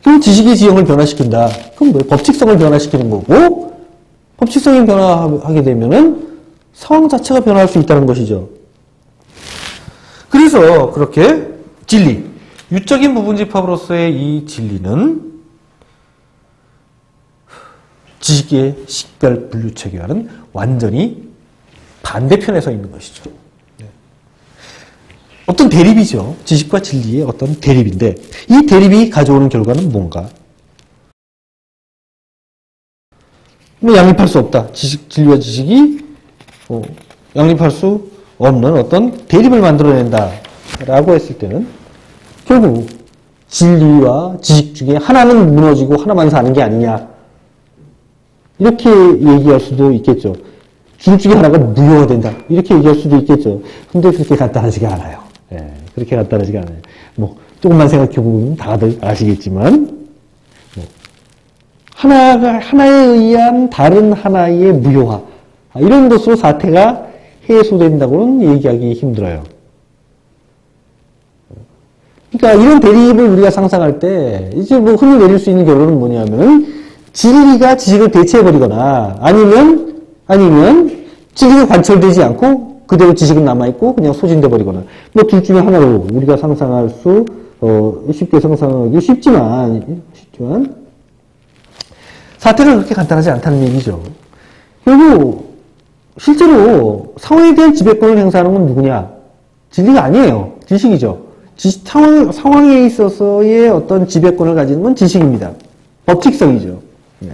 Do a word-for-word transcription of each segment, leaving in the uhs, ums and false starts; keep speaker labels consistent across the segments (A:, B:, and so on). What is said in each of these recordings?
A: 그럼 지식의 지형을 변화시킨다. 그럼 뭐 법칙성을 변화시키는 거고, 법칙성이 변화하게 되면은 상황 자체가 변화할 수 있다는 것이죠. 그래서 그렇게 진리, 유적인 부분집합으로서의 이 진리는 지식의 식별 분류 체계와는 완전히 반대편에 서 있는 것이죠. 네. 어떤 대립이죠. 지식과 진리의 어떤 대립인데 이 대립이 가져오는 결과는 뭔가? 뭐 양립할 수 없다. 지식, 진리와 지식이 어, 양립할 수 없는 어떤 대립을 만들어낸다 라고 했을 때는 결국 진리와 지식 중에 하나는 무너지고 하나만 사는 게 아니냐 이렇게 얘기할 수도 있겠죠. 둘 중에 하나가 무효화된다 이렇게 얘기할 수도 있겠죠. 근데 그렇게 간단하지가 않아요. 예, 그렇게 간단하지가 않아요. 뭐 조금만 생각해보면 다들 아시겠지만 뭐 하나가 하나에 의한 다른 하나의 무효화 이런 것으로 사태가 해소된다고는 얘기하기 힘들어요. 그러니까 이런 대립을 우리가 상상할 때 이제 뭐 흔히 내릴 수 있는 결론은 뭐냐면은 진리가 지식을 대체해버리거나 아니면 아니면 진리가 관철되지 않고 그대로 지식은 남아있고 그냥 소진돼버리거나 뭐 둘 중에 하나로 우리가 상상할 수 어, 쉽게 상상하기 쉽지만 쉽지만 사태는 그렇게 간단하지 않다는 얘기죠. 결국 실제로 상황에 대한 지배권을 행사하는 건 누구냐? 진리가 아니에요. 지식이죠. 지식, 상황, 상황에 있어서의 어떤 지배권을 가지는 건 지식입니다. 법칙성이죠. 네.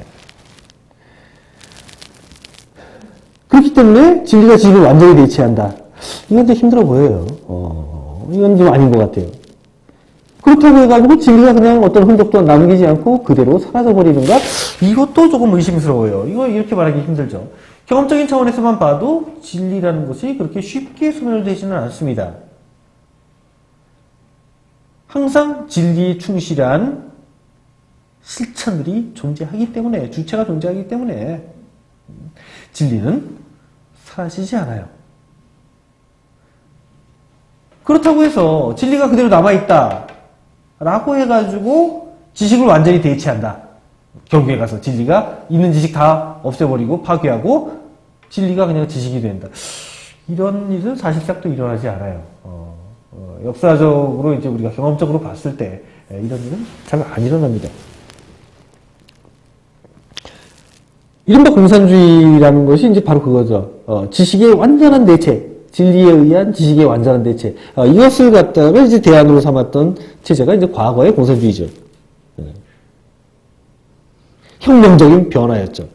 A: 그렇기 때문에 진리가 지식을 완전히 대체한다. 이건 좀 힘들어 보여요. 어, 이건 좀 아닌 것 같아요. 그렇다고 해가지고 진리가 그냥 어떤 흔적도 남기지 않고 그대로 사라져버리는가? 이것도 조금 의심스러워요. 이거 이렇게 말하기 힘들죠. 경험적인 차원에서만 봐도 진리라는 것이 그렇게 쉽게 소멸되지는 않습니다. 항상 진리에 충실한 실천들이 존재하기 때문에, 주체가 존재하기 때문에 진리는 사라지지 않아요. 그렇다고 해서 진리가 그대로 남아있다 라고 해가지고 지식을 완전히 대체한다. 결국에 가서 진리가 있는 지식 다 없애버리고 파괴하고 진리가 그냥 지식이 된다. 이런 일은 사실상 또 일어나지 않아요. 어, 어, 역사적으로 이제 우리가 경험적으로 봤을 때 이런 일은 잘 안 일어납니다. 이른바 공산주의라는 것이 이제 바로 그거죠. 어, 지식의 완전한 대체, 진리에 의한 지식의 완전한 대체. 어, 이것을 갖다가 이제 대안으로 삼았던 체제가 이제 과거의 공산주의죠. 네. 혁명적인 변화였죠.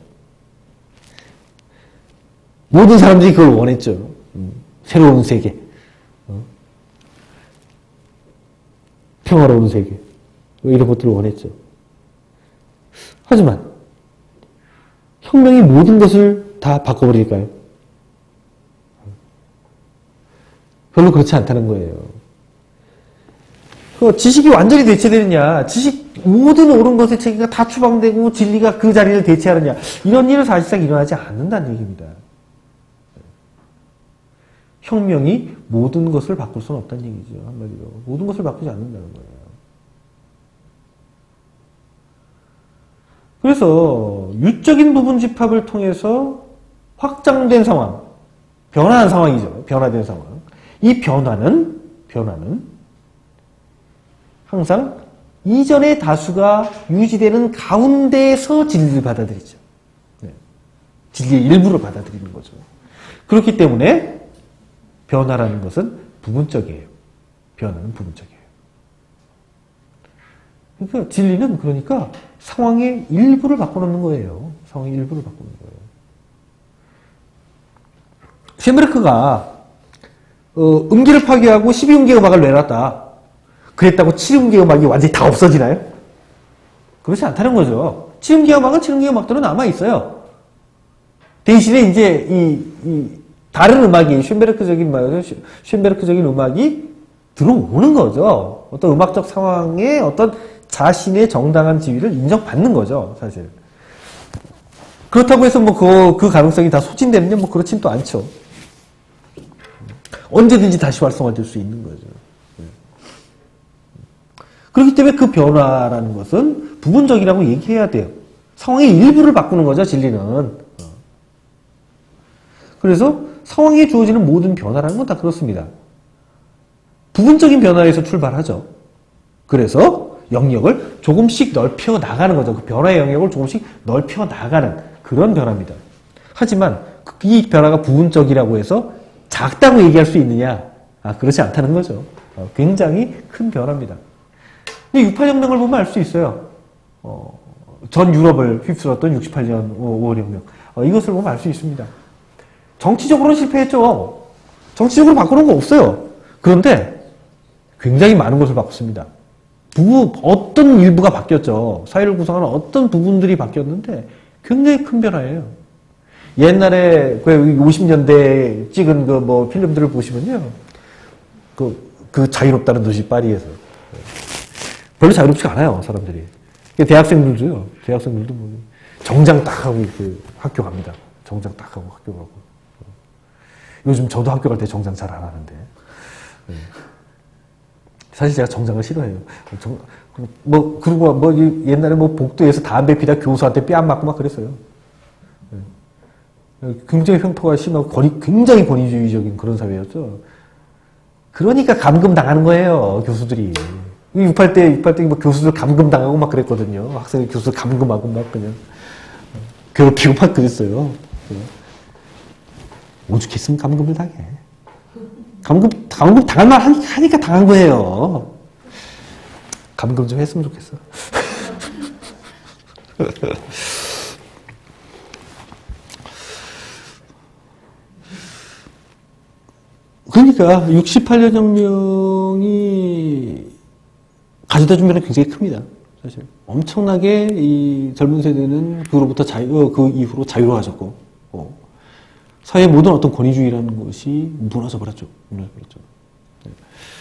A: 모든 사람들이 그걸 원했죠. 음, 새로운 세계. 어? 평화로운 세계. 이런 것들을 원했죠. 하지만 혁명이 모든 것을 다 바꿔버릴까요? 별로 그렇지 않다는 거예요. 그 지식이 완전히 대체되느냐, 지식 모든 옳은 것의 체계가 다 추방되고 진리가 그 자리를 대체하느냐, 이런 일은 사실상 일어나지 않는다는 얘기입니다. 혁명이 모든 것을 바꿀 수는 없다는 얘기죠. 한마디로. 모든 것을 바꾸지 않는다는 거예요. 그래서 유적인 부분 집합을 통해서 확장된 상황, 변화한 상황이죠. 변화된 상황. 이 변화는, 변화는 항상 이전의 다수가 유지되는 가운데에서 진리를 받아들이죠. 네. 진리의 일부를 받아들이는 거죠. 그렇기 때문에 변화라는 것은 부분적이에요. 변화는 부분적이에요. 그러니까 진리는 그러니까 상황의 일부를 바꿔놓는 거예요. 상황의 일부를 바꾸는 거예요. 쇤베르크가 어, 음기를 파괴하고 십이 음계 음악을 내놨다. 그랬다고 칠 음계 음악이 완전히 다 없어지나요? 그렇지 않다는 거죠. 칠 음계 음악은 칠 음계 음악대로 남아있어요. 대신에 이제 이, 이 다른 음악이 쇤베르크적인 말로 쇤베르크적인 음악이 들어오는 거죠. 어떤 음악적 상황에 어떤 자신의 정당한 지위를 인정받는 거죠, 사실. 그렇다고 해서 뭐 그, 그 가능성이 다 소진되느냐, 뭐 그렇진 또 않죠. 언제든지 다시 활성화될 수 있는 거죠. 그렇기 때문에 그 변화라는 것은 부분적이라고 얘기해야 돼요. 상황의 일부를 바꾸는 거죠, 진리는. 그래서 상황에 주어지는 모든 변화라는 건 다 그렇습니다. 부분적인 변화에서 출발하죠. 그래서 영역을 조금씩 넓혀 나가는 거죠. 그 변화의 영역을 조금씩 넓혀 나가는 그런 변화입니다. 하지만 이 변화가 부분적이라고 해서 작다고 얘기할 수 있느냐? 아, 그렇지 않다는 거죠. 어, 굉장히 큰 변화입니다. 근데 육십팔 혁명을 보면 알 수 있어요. 어, 전 유럽을 휩쓸었던 육십팔 년 오월 혁명. 어, 이것을 보면 알 수 있습니다. 정치적으로는 실패했죠. 정치적으로 바꾸는 거 없어요. 그런데 굉장히 많은 것을 바꿨습니다. 부, 어떤 일부가 바뀌었죠. 사회를 구성하는 어떤 부분들이 바뀌었는데 굉장히 큰 변화예요. 옛날에 그 오십 년대에 찍은 그 뭐 필름들을 보시면요. 그, 그 자유롭다는 도시 파리에서. 별로 자유롭지가 않아요, 사람들이. 대학생들도요, 대학생들도 뭐 정장 딱 하고 그 학교 갑니다. 정장 딱 하고 학교 가고. 요즘 저도 학교 갈 때 정장 잘 안 하는데. 사실 제가 정장을 싫어해요. 정, 뭐, 그리고 뭐 옛날에 뭐 복도에서 담배 피다 교수한테 뺨 맞고 막 그랬어요. 굉장히 횡포가 심하고 권위, 굉장히 권위주의적인 그런 사회였죠. 그러니까 감금 당하는 거예요, 교수들이. 육십팔 때, 육십팔 때 뭐 교수들 감금 당하고 막 그랬거든요. 학생이 교수들 감금하고 막 그냥 괴롭히고 막 그랬어요. 오죽했으면 감금을 당해. 감금, 감금 당할 만 하니까 당한 거예요. 감금 좀 했으면 좋겠어. 그러니까 육십팔 년 혁명이 가져다 준 면은 굉장히 큽니다. 사실 엄청나게 이 젊은 세대는 그로부터 자유, 그 이후로 자유로워졌고 어. 사회의 모든 어떤 권위주의라는 것이 무너져 버렸죠. 무너져 버렸죠. 네.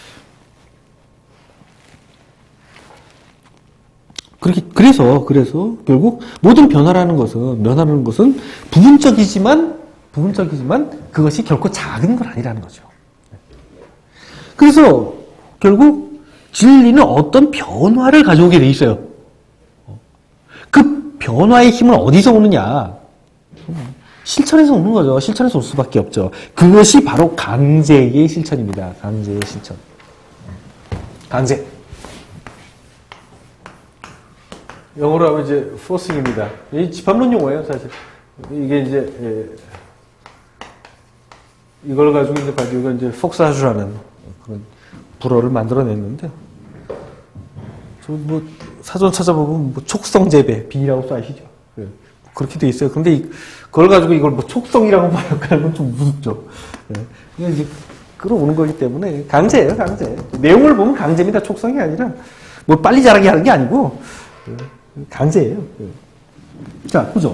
A: 그렇게 그래서 그래서 결국 모든 변화라는 것은 변화라는 것은 부분적이지만 부분적이지만 그것이 결코 작은 건 아니라는 거죠. 그래서 결국 진리는 어떤 변화를 가져오게 돼 있어요. 그 변화의 힘은 어디서 오느냐? 실천에서 오는 거죠. 실천에서 올 수밖에 없죠. 그것이 바로 강제의 실천입니다. 강제의 실천. 강제. 영어로 하면 이제 forcing입니다. 이 집합론 용어예요, 사실. 이게 이제 예, 이걸 가지고 이제 바디우가 이제 폭사주라는 그런 불어를 만들어냈는데, 저 뭐 사전 찾아보면 뭐 촉성 재배 비라고 써 아시죠? 예, 그렇게 돼 있어요. 근데 이, 그걸 가지고 이걸 뭐 촉성이라고 말하는 건 좀 무섭죠. 예, 이게 이제 끌어오는 거기 때문에 강제예요, 강제. 내용을 보면 강제입니다. 촉성이 아니라 뭐 빨리 자라게 하는 게 아니고 예, 강제예요. 예. 자, 보죠.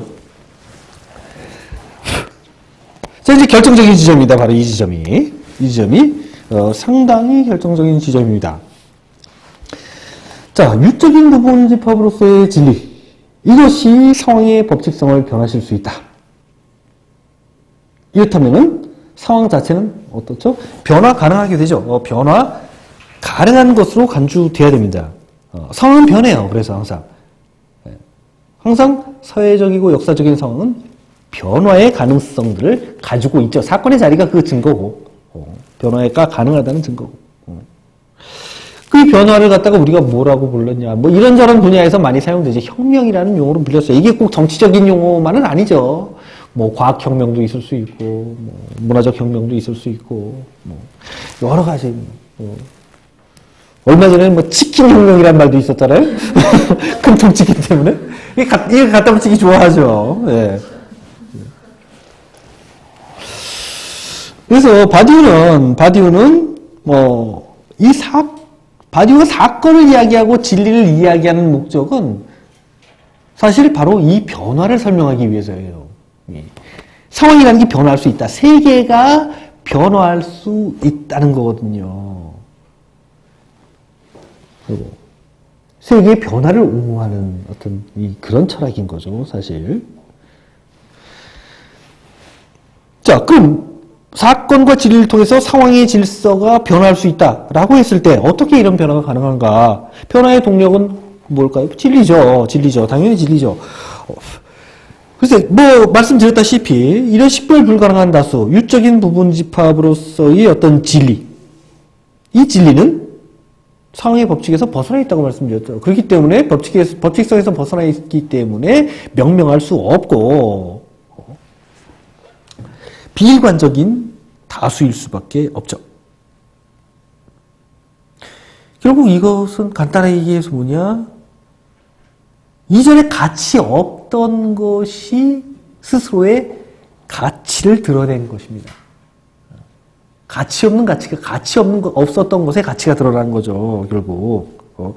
A: 자, 이제 결정적인 지점입니다. 바로 이 지점이. 이 지점이 어, 상당히 결정적인 지점입니다. 자, 유적인 부분 집합으로서의 진리. 이것이 상황의 법칙성을 변화시킬 수 있다. 이렇다면은 상황 자체는 어떻죠? 변화 가능하게 되죠. 어, 변화 가능한 것으로 간주돼야 됩니다. 어, 상황은 변해요. 그래서 항상. 네. 항상 사회적이고 역사적인 상황은 변화의 가능성들을 가지고 있죠. 사건의 자리가 그 증거고, 어, 변화가 가능하다는 증거고. 어. 그 변화를 갖다가 우리가 뭐라고 불렀냐. 뭐 이런저런 분야에서 많이 사용되죠. 혁명이라는 용어로 불렸어요. 이게 꼭 정치적인 용어만은 아니죠. 뭐 과학혁명도 있을 수 있고, 뭐 문화적 혁명도 있을 수 있고, 뭐 여러 가지. 뭐. 얼마 전에 뭐 치킨 혁명이라는 말도 있었잖아요. 큰 통치기 때문에. 이게 갖다 붙이기 좋아하죠. 네. 그래서 바디우는 바디우는 뭐 이 사 바디우가 사건을 이야기하고 진리를 이야기하는 목적은 사실 바로 이 변화를 설명하기 위해서예요. 상황이라는 게 변화할 수 있다. 세계가 변화할 수 있다는 거거든요. 그리고 세계의 변화를 옹호하는 어떤 이 그런 철학인 거죠, 사실. 자, 그럼 사건과 진리를 통해서 상황의 질서가 변화할 수 있다라고 했을 때 어떻게 이런 변화가 가능한가? 변화의 동력은 뭘까요? 진리죠. 진리죠. 당연히 진리죠. 글쎄, 뭐 말씀드렸다시피 이런 식별 불가능한 다수, 유적인 부분 집합으로서의 어떤 진리, 이 진리는 상황의 법칙에서 벗어나 있다고 말씀드렸죠. 그렇기 때문에 법칙에서, 법칙성에서 벗어나 있기 때문에 명명할 수 없고 비일관적인 다수일 수밖에 없죠. 결국 이것은 간단하게 얘기해서 뭐냐? 이전에 가치 없던 것이 스스로의 가치를 드러낸 것입니다. 가치 없는 가치가 가치 없는 거, 없었던 것에 가치가 드러난 거죠. 결국 어.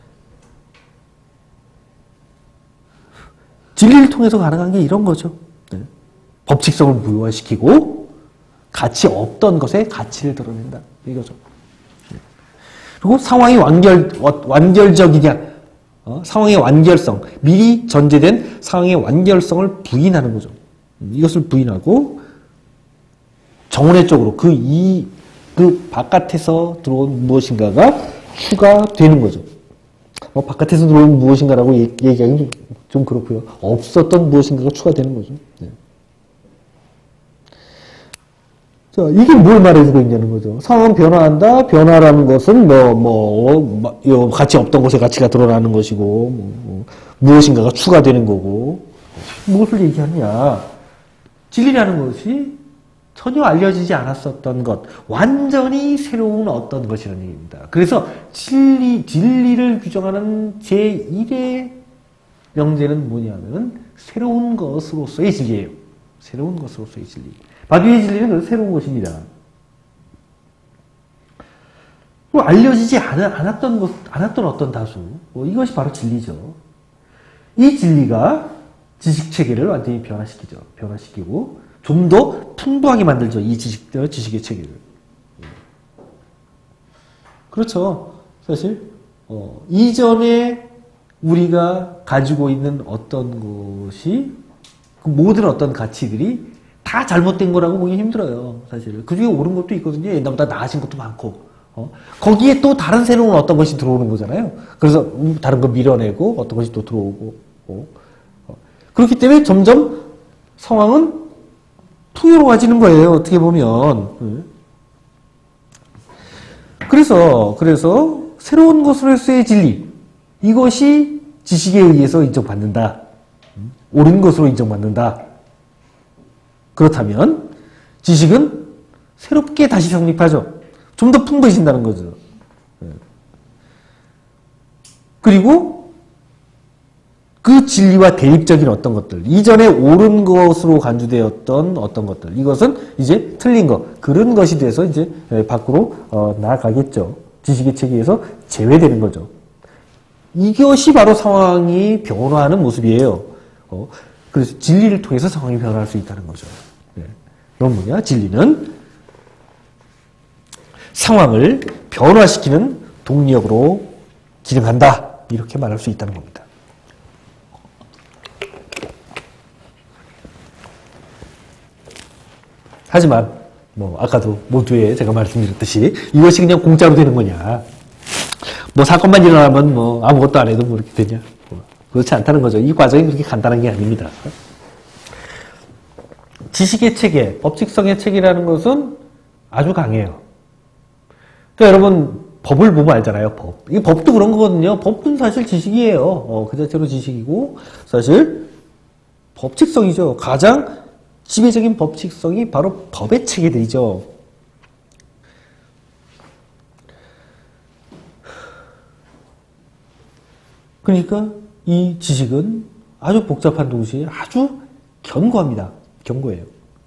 A: 진리를 통해서 가능한 게 이런 거죠. 네. 법칙성을 무효화시키고 가치 없던 것에 가치를 드러낸다. 이거죠. 그리고 상황이 완결, 완결적이냐, 어? 상황의 완결성, 미리 전제된 상황의 완결성을 부인하는 거죠. 이것을 부인하고 정원의 쪽으로 그 이, 그 바깥에서 들어온 무엇인가가 추가되는 거죠. 어, 바깥에서 들어온 무엇인가라고 얘기하기는 좀, 좀 그렇고요. 없었던 무엇인가가 추가되는 거죠. 네. 자, 이게 뭘 말해주고 있냐는 거죠. 상황은 변화한다. 변화라는 것은 뭐, 뭐, 뭐 가치 없던 것에 가치가 드러나는 것이고, 뭐, 뭐, 무엇인가가 추가되는 거고, 무엇을 얘기하느냐. 진리라는 것이 전혀 알려지지 않았었던 것, 완전히 새로운 어떤 것이라는 얘기입니다. 그래서 진리, 진리를 규정하는 제일의 명제는 뭐냐면, 새로운 것으로서의 진리예요. 새로운 것으로서의 진리. 마귀의 진리는 새로운 것입니다. 알려지지 않았던 것, 않았던 어떤 다수, 뭐 이것이 바로 진리죠. 이 진리가 지식 체계를 완전히 변화시키죠. 변화시키고 좀 더 풍부하게 만들죠. 이 지식, 지식의 체계를. 그렇죠. 사실 어, 이전에 우리가 가지고 있는 어떤 것이 그 모든 어떤 가치들이 다 잘못된 거라고 보기 힘들어요. 사실. 그 중에 옳은 것도 있거든요. 옛날보다 나아진 것도 많고. 어? 거기에 또 다른 새로운 어떤 것이 들어오는 거잖아요. 그래서 다른 거 밀어내고 어떤 것이 또 들어오고. 어? 어. 그렇기 때문에 점점 상황은 풍요로워지는 거예요. 어떻게 보면. 네. 그래서, 그래서 새로운 것으로서의 진리. 이것이 지식에 의해서 인정받는다. 옳은 것으로 인정받는다. 그렇다면 지식은 새롭게 다시 성립하죠. 좀 더 풍부해진다는 거죠. 그리고 그 진리와 대립적인 어떤 것들, 이전에 옳은 것으로 간주되었던 어떤 것들, 이것은 이제 틀린 것, 그런 것이 돼서 이제 밖으로 어, 나아가겠죠. 지식의 체계에서 제외되는 거죠. 이것이 바로 상황이 변화하는 모습이에요. 어, 그래서 진리를 통해서 상황이 변화할 수 있다는 거죠. 네. 그럼 뭐냐? 진리는 상황을 변화시키는 동력으로 기능한다. 이렇게 말할 수 있다는 겁니다. 하지만 뭐 아까도 모두에 제가 말씀드렸듯이 이것이 그냥 공짜로 되는 거냐? 뭐 사건만 일어나면 뭐 아무것도 안 해도 뭐 이렇게 되냐? 뭐 그렇지 않다는 거죠. 이 과정이 그렇게 간단한 게 아닙니다. 지식의 체계, 법칙성의 체계라는 것은 아주 강해요. 그러니까 여러분 법을 보면 알잖아요. 법. 이 법도 그런 거거든요. 법은 사실 지식이에요. 어, 그 자체로 지식이고 사실 법칙성이죠. 가장 지배적인 법칙성이 바로 법의 체계들이죠. 그러니까 이 지식은 아주 복잡한 동시에 아주 견고합니다. 견고해요.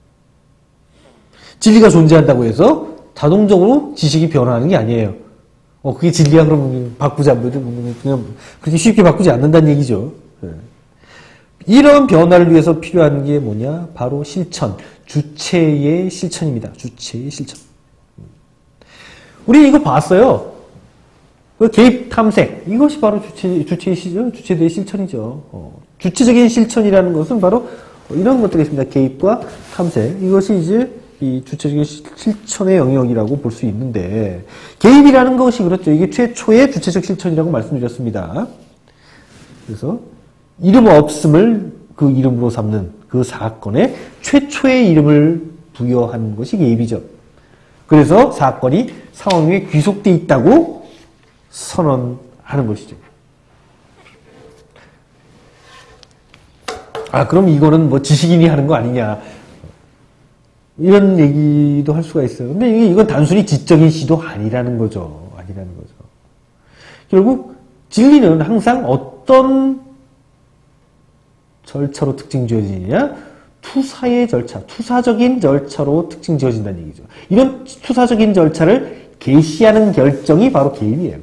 A: 진리가 존재한다고 해서 자동적으로 지식이 변화하는 게 아니에요. 어, 그게 진리야 그러면 바꾸지 않는, 그냥 그렇게 쉽게 바꾸지 않는다는 얘기죠. 네. 이런 변화를 위해서 필요한 게 뭐냐? 바로 실천. 주체의 실천입니다. 주체의 실천. 우리 이거 봤어요. 그 개입 탐색. 이것이 바로 주체, 주체의 실천, 주체의 실천이죠. 어. 주체적인 실천이라는 것은 바로 이런 것들이 있습니다. 개입과 탐색. 이것이 이제 이 주체적인 실천의 영역이라고 볼 수 있는데, 개입이라는 것이 그렇죠. 이게 최초의 주체적 실천이라고 말씀드렸습니다. 그래서 이름 없음을 그 이름으로 삼는 그 사건에 최초의 이름을 부여하는 것이 개입이죠. 그래서 사건이 상황 위에 귀속되어 있다고 선언하는 것이죠. 아, 그럼 이거는 뭐 지식인이 하는 거 아니냐. 이런 얘기도 할 수가 있어요. 근데 이건 단순히 지적인 시도 아니라는 거죠. 아니라는 거죠. 결국 진리는 항상 어떤 절차로 특징 지어지느냐? 투사의 절차, 투사적인 절차로 특징 지어진다는 얘기죠. 이런 투사적인 절차를 계시하는 결정이 바로 개입이에요.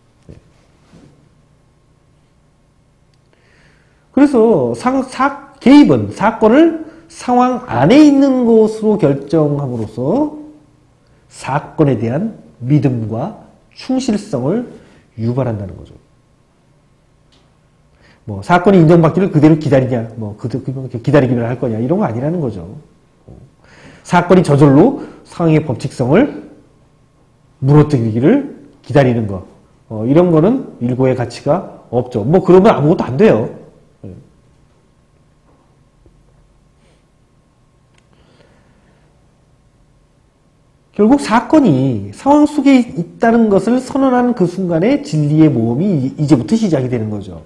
A: 그래서 상, 사, 개입은 사건을 상황 안에 있는 것으로 결정함으로써 사건에 대한 믿음과 충실성을 유발한다는 거죠. 뭐 사건이 인정받기를 그대로 기다리냐, 뭐 그대로 기다리기를 할 거냐 이런 거 아니라는 거죠. 사건이 저절로 상황의 법칙성을 무너뜨리기를 기다리는 거, 어, 이런 거는 일고의 가치가 없죠. 뭐 그러면 아무것도 안 돼요. 결국 사건이 상황 속에 있다는 것을 선언하는 그 순간에 진리의 모험이 이제부터 시작이 되는 거죠.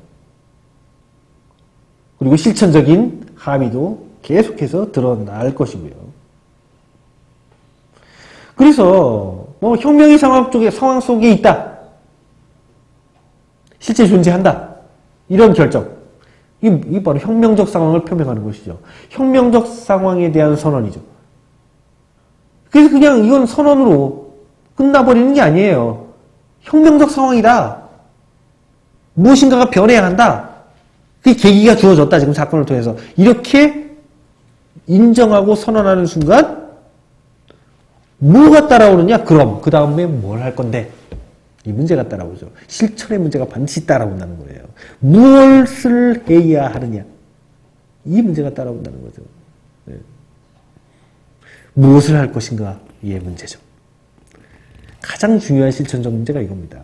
A: 그리고 실천적인 함의도 계속해서 드러날 것이고요. 그래서 뭐 혁명이 상황 쪽에 상황 속에 있다, 실제 존재한다, 이런 결정, 이게 바로 혁명적 상황을 표명하는 것이죠. 혁명적 상황에 대한 선언이죠. 그래서 그냥 이건 선언으로 끝나버리는 게 아니에요. 혁명적 상황이다. 무엇인가가 변해야 한다. 그 계기가 주어졌다. 지금 사건을 통해서. 이렇게 인정하고 선언하는 순간 뭐가 따라오느냐? 그럼 그 다음에 뭘 할 건데? 이 문제가 따라오죠. 실천의 문제가 반드시 따라온다는 거예요. 무엇을 해야 하느냐? 이 문제가 따라온다는 거죠. 네. 무엇을 할 것인가? 이의 문제죠. 가장 중요한 실천적 문제가 이겁니다.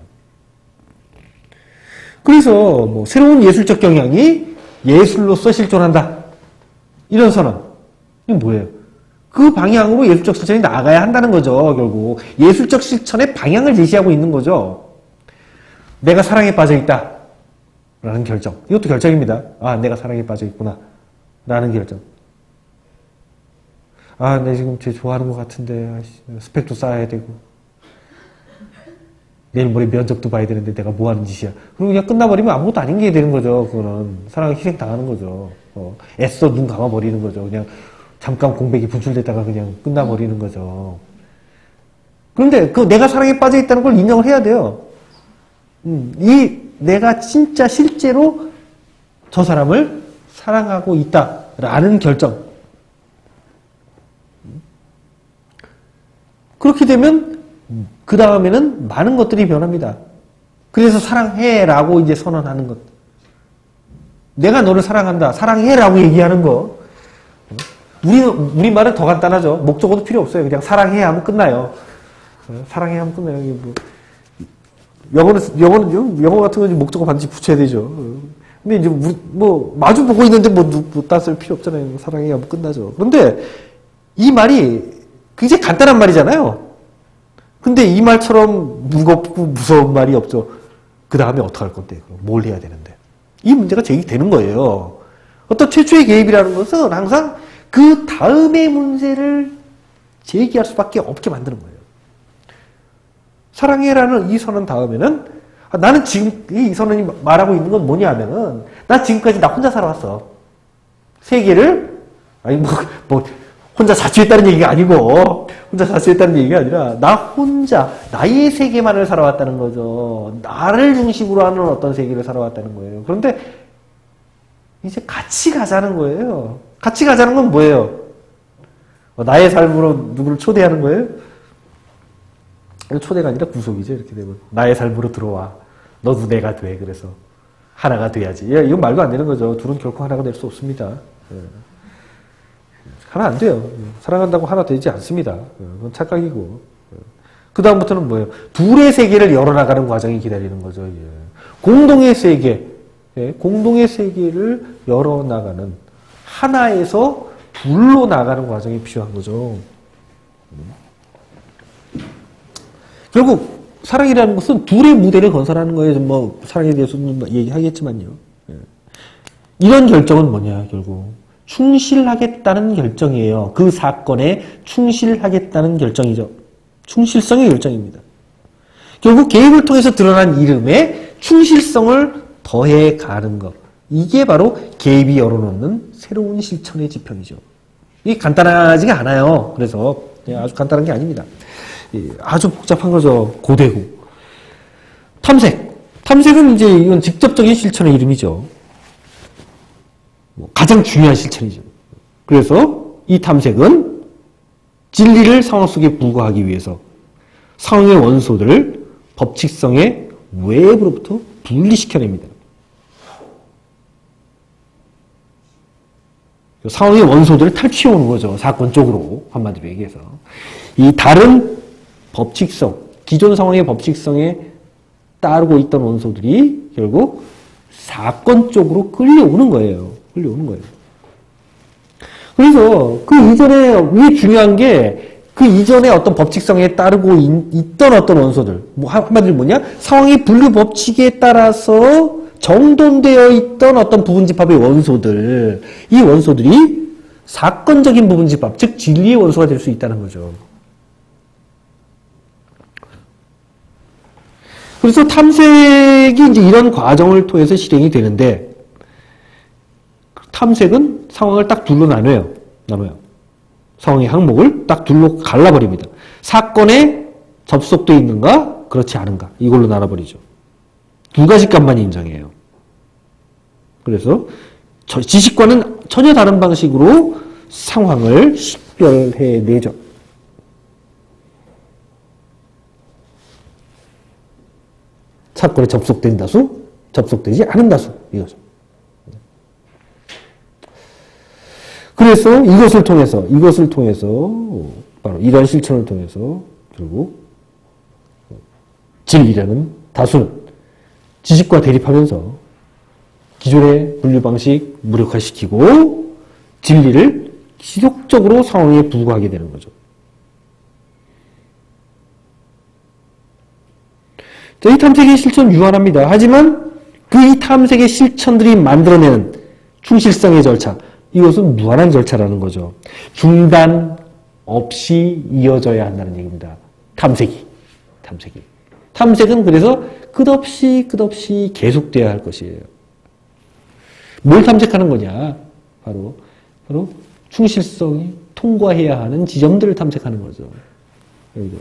A: 그래서 뭐 새로운 예술적 경향이 예술로서 실존한다. 이런 선언. 이게 뭐예요? 그 방향으로 예술적 실천이 나아가야 한다는 거죠. 결국 예술적 실천의 방향을 제시하고 있는 거죠. 내가 사랑에 빠져있다 라는 결정. 이것도 결정입니다. 아, 내가 사랑에 빠져있구나 라는 결정. 아, 내 지금 쟤 좋아하는 것 같은데 스펙도 쌓아야 되고 내일 모레 면접도 봐야 되는데 내가 뭐 하는 짓이야. 그리고 그냥 끝나버리면 아무것도 아닌 게 되는 거죠. 그거는 사랑에 희생당하는 거죠. 어, 애써 눈 감아버리는 거죠. 그냥 잠깐 공백이 분출됐다가 그냥 끝나버리는 거죠. 그런데 그 내가 사랑에 빠져있다는 걸 인정을 해야 돼요. 음, 이 내가 진짜 실제로 저 사람을 사랑하고 있다라는 결정. 그렇게 되면 그 다음에는 많은 것들이 변합니다. 그래서 사랑해라고 이제 선언하는 것. 내가 너를 사랑한다. 사랑해라고 얘기하는 거. 우리, 우리말은 더 간단하죠. 목적어도 필요 없어요. 그냥 사랑해 하면 끝나요. 사랑해 하면 끝나요. 이게 뭐. 영어는, 영어는, 영어 같은 건 목적어 반드시 붙여야 되죠. 근데 이제 뭐, 마주 보고 있는데 뭐, 뭐, 따쓸 필요 없잖아요. 사랑해 하면 끝나죠. 그런데 이 말이 굉장히 간단한 말이잖아요. 근데 이 말처럼 무겁고 무서운 말이 없죠. 그 다음에 어떡할 건데? 뭘 해야 되는데? 이 문제가 제기되는 거예요. 어떤 최초의 개입이라는 것은 항상 그 다음의 문제를 제기할 수밖에 없게 만드는 거예요. 사랑해라는 이 선언 다음에는 아, 나는 지금 이 선언이 말하고 있는 건 뭐냐 하면은 나 지금까지 나 혼자 살아왔어. 세계를 아니 뭐, 뭐 혼자 자취했다는 얘기가 아니고 혼자 자취했다는 얘기가 아니라 나 혼자 나의 세계만을 살아왔다는 거죠. 나를 중심으로 하는 어떤 세계를 살아왔다는 거예요. 그런데 이제 같이 가자는 거예요. 같이 가자는 건 뭐예요? 나의 삶으로 누구를 초대하는 거예요? 초대가 아니라 구속이죠. 이렇게 되면 나의 삶으로 들어와. 너도 내가 돼. 그래서 하나가 돼야지. 야, 이건 말도 안 되는 거죠. 둘은 결코 하나가 될 수 없습니다. 하나 안 돼요. 사랑한다고 하나 되지 않습니다. 그건 착각이고. 그 다음부터는 뭐예요? 둘의 세계를 열어나가는 과정이 기다리는 거죠. 예. 공동의 세계, 예. 공동의 세계를 열어나가는 하나에서 둘로 나가는 과정이 필요한 거죠. 결국 사랑이라는 것은 둘의 무대를 건설하는 거예요. 뭐 사랑에 대해서는 얘기하겠지만요. 예. 이런 결정은 뭐냐, 결국 충실하겠다는 결정이에요. 그 사건에 충실하겠다는 결정이죠. 충실성의 결정입니다. 결국 계획을 통해서 드러난 이름에 충실성을 더해 가는 것. 이게 바로 계획이 열어놓는 새로운 실천의 지평이죠. 이게 간단하지가 않아요. 그래서 아주 간단한 게 아닙니다. 아주 복잡한 거죠. 고대고. 탐색. 탐색은 이제 이건 직접적인 실천의 이름이죠. 가장 중요한 실천이죠. 그래서 이 탐색은 진리를 상황 속에 부과하기 위해서 상황의 원소들을 법칙성의 외부로부터 분리시켜냅니다. 상황의 원소들을 탈취해오는 거죠. 사건 쪽으로 한마디로 얘기해서. 이 다른 법칙성, 기존 상황의 법칙성에 따르고 있던 원소들이 결국 사건 쪽으로 끌려오는 거예요. 끌려오는 거예요. 그래서 그 이전에 왜 중요한 게 그 이전에 어떤 법칙성에 따르고 있던 어떤 원소들, 뭐 한마디로 뭐냐? 상황의 분류 법칙에 따라서 정돈되어 있던 어떤 부분집합의 원소들, 이 원소들이 사건적인 부분집합, 즉 진리의 원소가 될 수 있다는 거죠. 그래서 탐색이 이제 이런 과정을 통해서 실행이 되는데, 탐색은 상황을 딱 둘로 나눠요. 나눠요. 상황의 항목을 딱 둘로 갈라버립니다. 사건에 접속되어 있는가, 그렇지 않은가. 이걸로 나눠버리죠. 두 가지 값만 인정해요. 그래서 지식과는 전혀 다른 방식으로 상황을 식별해내죠. 사건에 접속된 다수, 접속되지 않은 다수, 이거죠. 그래서 이것을 통해서, 이것을 통해서, 바로 이런 실천을 통해서 결국 진리라는 다수는 지식과 대립하면서 기존의 분류 방식 무력화시키고 진리를 지속적으로 상황에 부과하게 되는 거죠. 자, 이 탐색의 실천 유한합니다. 하지만 그 이 탐색의 실천들이 만들어내는 충실성의 절차, 이것은 무한한 절차라는 거죠. 중단 없이 이어져야 한다는 얘기입니다. 탐색이. 탐색이. 탐색은 그래서 끝없이 끝없이 계속돼야 할 것이에요. 뭘 탐색하는 거냐? 바로, 바로 충실성이 통과해야 하는 지점들을 탐색하는 거죠. 여기죠.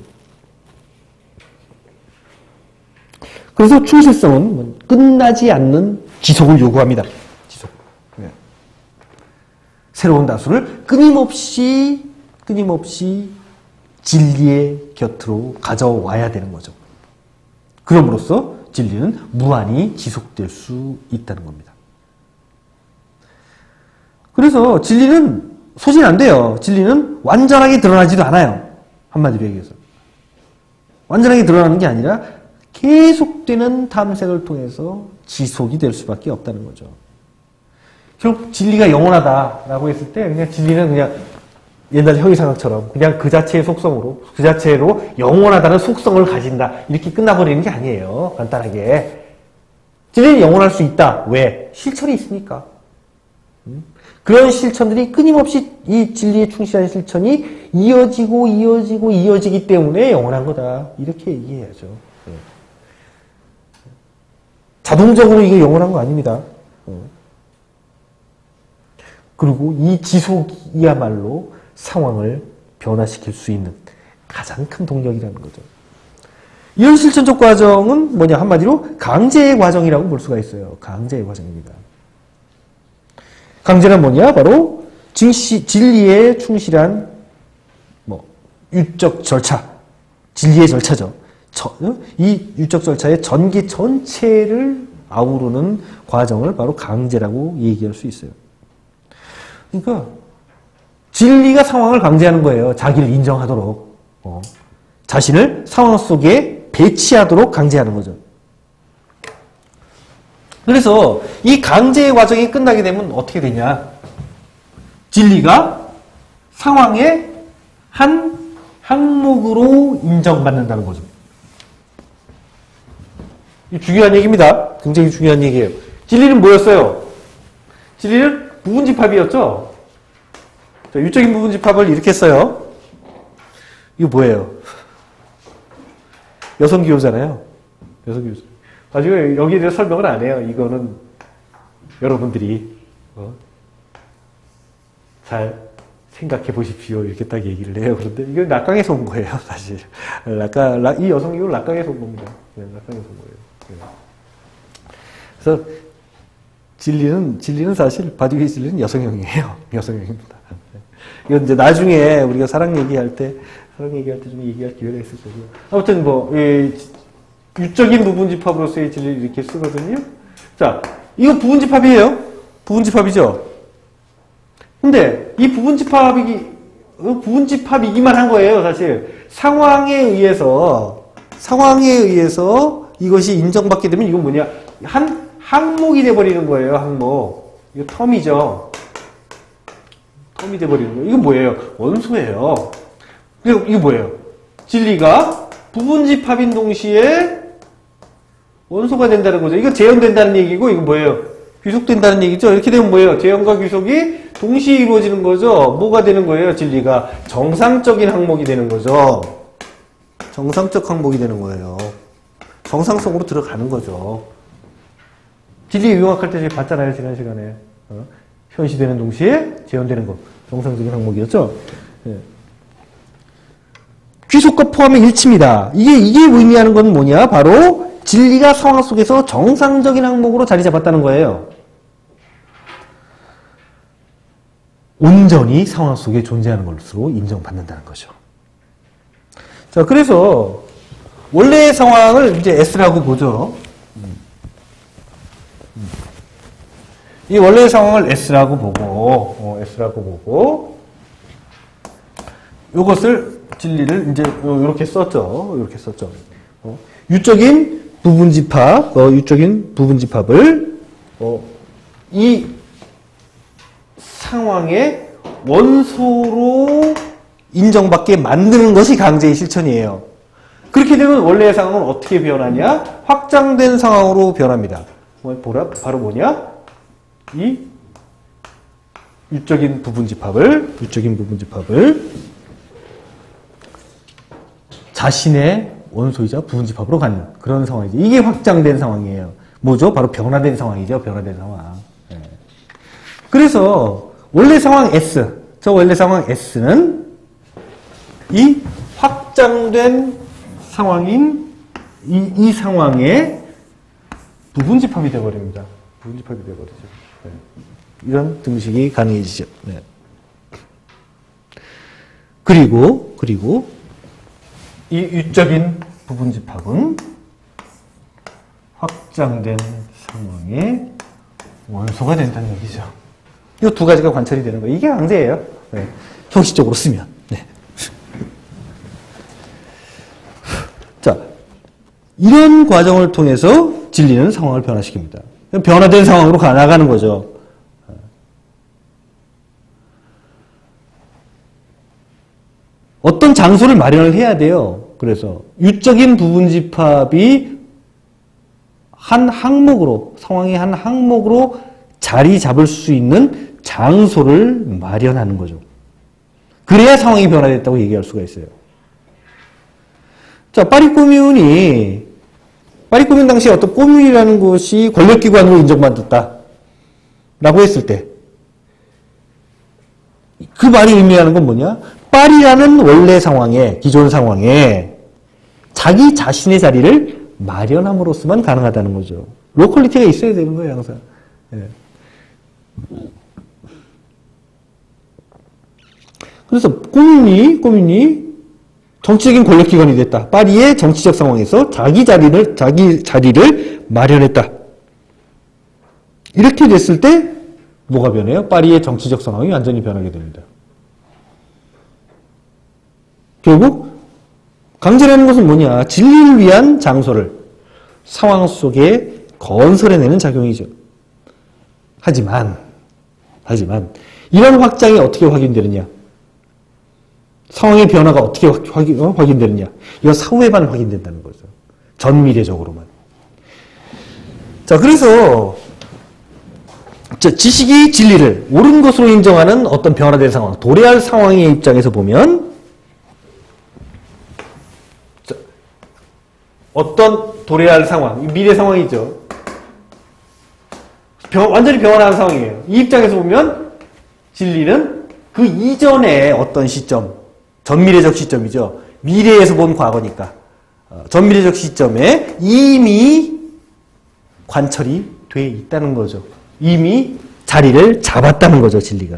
A: 그래서 충실성은 끝나지 않는 지속을 요구합니다. 지속. 네. 새로운 다수를 끊임없이, 끊임없이 진리의 곁으로 가져와야 되는 거죠. 그럼으로써 진리는 무한히 지속될 수 있다는 겁니다. 그래서 진리는 소진 안 돼요. 진리는 완전하게 드러나지도 않아요. 한마디로 얘기해서. 완전하게 드러나는 게 아니라 계속되는 탐색을 통해서 지속이 될 수밖에 없다는 거죠. 결국 진리가 영원하다라고 했을 때 그냥 진리는 그냥 옛날 형이상학처럼 그냥 그 자체의 속성으로, 그 자체로 영원하다는 속성을 가진다. 이렇게 끝나버리는 게 아니에요. 간단하게. 진리는 영원할 수 있다. 왜? 실천이 있으니까. 그런 실천들이 끊임없이 이 진리에 충실한 실천이 이어지고 이어지고 이어지기 때문에 영원한 거다. 이렇게 얘기해야죠. 자동적으로 이게 영원한 거 아닙니다. 그리고 이 지속이야말로 상황을 변화시킬 수 있는 가장 큰 동력이라는 거죠. 이런 실천적 과정은 뭐냐? 한마디로 강제의 과정이라고 볼 수가 있어요. 강제의 과정입니다. 강제는 뭐냐? 바로 진시, 진리에 충실한 뭐 율적 절차, 진리의 절차죠. 저, 이 율적 절차의 전개 전체를 아우르는 과정을 바로 강제라고 얘기할 수 있어요. 그러니까 진리가 상황을 강제하는 거예요. 자기를 인정하도록. 어. 자신을 상황 속에 배치하도록 강제하는 거죠. 그래서 이 강제의 과정이 끝나게 되면 어떻게 되냐. 진리가 상황의 한 항목으로 인정받는다는 거죠. 이 중요한 얘기입니다. 굉장히 중요한 얘기예요. 진리는 뭐였어요? 진리는 부분집합이었죠? 자, 유적인 부분집합을 이렇게 써요. 이거 뭐예요? 여성기호잖아요. 여성기호. 나중에 여기에 대해서 설명을 안 해요. 이거는 여러분들이 어? 잘 생각해 보십시오. 이렇게 딱 얘기를 해요. 그런데 이건 락강에서 온 거예요. 사실. 락강, 락, 이 여성기호는 락강에서 온 겁니다. 네, 락강에서 온 거예요. 네. 그래서 진리는, 진리는 사실, 바디웨이 진리는 여성형이에요. 여성형입니다. 이건 이제 나중에 우리가 사랑 얘기할 때, 사랑 얘기할 때 좀 얘기할 기회가 있을 거고요. 아무튼 뭐, 이, 유적인 부분집합으로서의 진리를 이렇게 쓰거든요. 자, 이거 부분집합이에요. 부분집합이죠. 근데 이 부분집합이, 부분집합이기만 한 거예요, 사실. 상황에 의해서, 상황에 의해서 이것이 인정받게 되면 이건 뭐냐. 한 항목이 돼버리는 거예요, 항목. 이거 텀이죠. 텀이 돼버리는 거예요. 이건 뭐예요? 원소예요. 그리고 이거 뭐예요? 진리가 부분집합인 동시에 원소가 된다는 거죠. 이거 재현된다는 얘기고, 이건 뭐예요? 귀속된다는 얘기죠. 이렇게 되면 뭐예요? 재현과 귀속이 동시에 이루어지는 거죠. 뭐가 되는 거예요? 진리가 정상적인 항목이 되는 거죠. 정상적 항목이 되는 거예요. 정상성으로 들어가는 거죠. 진리 유형학할 때 저희 봤잖아요. 지난 시간에. 어? 현시되는 동시에 재현되는 거. 정상적인 항목이었죠. 예. 귀속과 포함의 일치입니다. 이게, 이게 의미하는 건 뭐냐? 바로 진리가 상황 속에서 정상적인 항목으로 자리 잡았다는 거예요. 온전히 상황 속에 존재하는 것으로 인정받는다는 거죠. 자, 그래서 원래의 상황을 이제 S라고 보죠. 이 원래의 상황을 S라고 보고, 어, S라고 보고, 요것을, 진리를 이제, 요렇게 썼죠. 요렇게 썼죠. 어, 유적인 부분집합, 어, 유적인 부분집합을, 어, 이 상황의 원소로 인정받게 만드는 것이 강제의 실천이에요. 그렇게 되면 원래의 상황은 어떻게 변하냐? 확장된 상황으로 변합니다. 보라, 바로 뭐냐? 이 유적인 부분집합을, 유적인 부분집합을 자신의 원소이자 부분집합으로 갖는 그런 상황이죠. 이게 확장된 상황이에요. 뭐죠? 바로 변화된 상황이죠. 변화된 상황. 네. 그래서 원래 상황 S, 저 원래 상황 S는 이 확장된 상황인 이, 이 상황의 부분집합이 되어버립니다. 부분집합이 되어버리죠. 네. 이런 등식이 가능해지죠. 네. 그리고, 그리고, 이 유적인 부분집합은 확장된 상황의 원소가 된다는 얘기죠. 이 두 가지가 관찰이 되는 거예요. 이게 강제예요. 네. 형식적으로 쓰면. 네. 자, 이런 과정을 통해서 진리는 상황을 변화시킵니다. 변화된 상황으로 나가는 거죠. 어떤 장소를 마련을 해야 돼요. 그래서 유적인 부분집합이 한 항목으로, 상황의 한 항목으로 자리 잡을 수 있는 장소를 마련하는 거죠. 그래야 상황이 변화됐다고 얘기할 수가 있어요. 자, 파리 코뮌이, 파리 코뮌 당시에 어떤 코뮌이라는 것이 권력기관으로 인정받았다. 라고 했을 때, 그 말이 의미하는 건 뭐냐? 파리라는 원래 상황에, 기존 상황에 자기 자신의 자리를 마련함으로써만 가능하다는 거죠. 로컬리티가 있어야 되는 거예요, 항상. 예. 그래서 코뮌이, 코뮌이 정치적인 권력기관이 됐다. 파리의 정치적 상황에서 자기 자리를, 자기 자리를 마련했다. 이렇게 됐을 때 뭐가 변해요? 파리의 정치적 상황이 완전히 변하게 됩니다. 결국 강제라는 것은 뭐냐? 진리를 위한 장소를 상황 속에 건설해내는 작용이죠. 하지만 하지만 이런 확장이 어떻게 확인되느냐? 상황의 변화가 어떻게 확인, 어? 확인되느냐? 이거 사후에만 확인된다는 거죠. 전미래적으로만. 자, 그래서 지식이 진리를 옳은 것으로 인정하는 어떤 변화된 상황, 도래할 상황의 입장에서 보면 자, 어떤 도래할 상황, 미래 상황이죠. 변, 완전히 변화한 상황이에요. 이 입장에서 보면 진리는 그 이전의 어떤 시점, 전미래적 시점이죠. 미래에서 본 과거니까 전미래적 시점에 이미 관철이 돼 있다는 거죠. 이미 자리를 잡았다는 거죠, 진리가.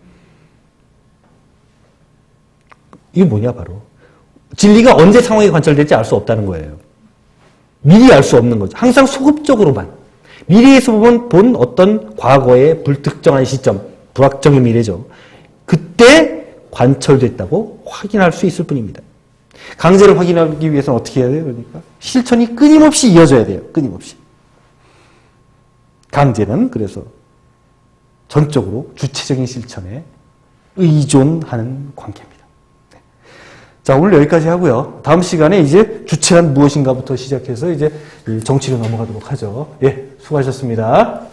A: 이게 뭐냐, 바로. 진리가 언제 상황이 관철될지 알 수 없다는 거예요. 미리 알 수 없는 거죠. 항상 소급적으로만. 미래에서 보면 본 어떤 과거의 불특정한 시점, 불확정의 미래죠. 그때 관철됐다고 확인할 수 있을 뿐입니다. 강제를 확인하기 위해서는 어떻게 해야 돼요? 그러니까 실천이 끊임없이 이어져야 돼요. 끊임없이. 강제는 그래서 전적으로 주체적인 실천에 의존하는 관계입니다. 네. 자, 오늘 여기까지 하고요. 다음 시간에 이제 주체란 무엇인가부터 시작해서 이제 정치로 넘어가도록 하죠. 예, 수고하셨습니다.